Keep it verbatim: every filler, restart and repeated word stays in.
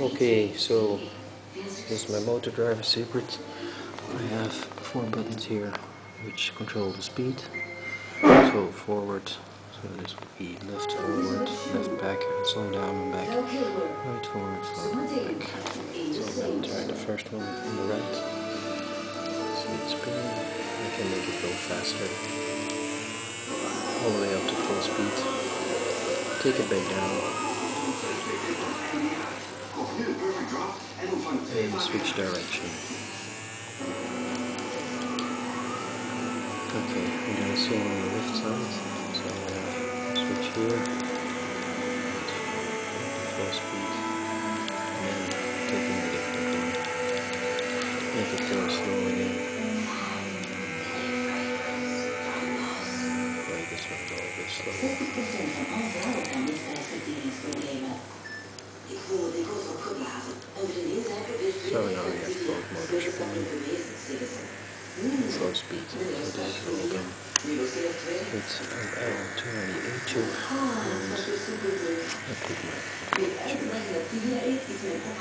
Okay, so this is my motor driver secret. I have four buttons here which control the speed. So forward, so this would be left forward, left back, and slow down and back. Right forward, forward, back. So I'm going to try the first one on the right. See it spinning. I can make it go faster. All the way up to full speed. Take it back down. And switch direction. Okay, we're gonna see on the left side. So I'm gonna switch here. Full speed. And then taking the different one. Make it go slow again. Okay, this one go a bit slower. So now we have both motors running. Slow speed. So this is all done. It's an L two ninety-eight tube, and I put my tube.